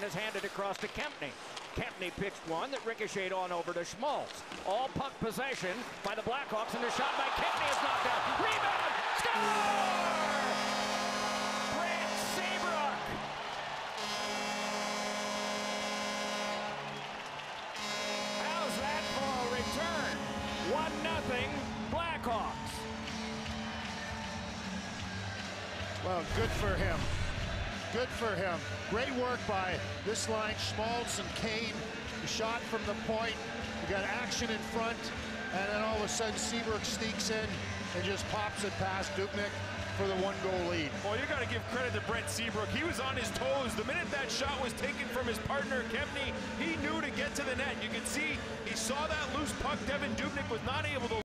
is handed across to Kempney. Kempney pitched one that ricocheted on over to Schmaltz. All puck possession by the Blackhawks, and the shot by Kempney is knocked down. Rebound! Score! Brent Seabrook! How's that for a return? 1-0 Blackhawks. Well, good for him. Good for him. Great work by this line, Schmaltz and Kane. The shot from the point. You got action in front, and then all of a sudden Seabrook sneaks in and just pops it past Dubnyk for the 1-goal lead. Well, you got to give credit to Brent Seabrook. He was on his toes. The minute that shot was taken from his partner, Kempney, he knew to get to the net. You can see he saw that loose puck. Devin Dubnyk was not able to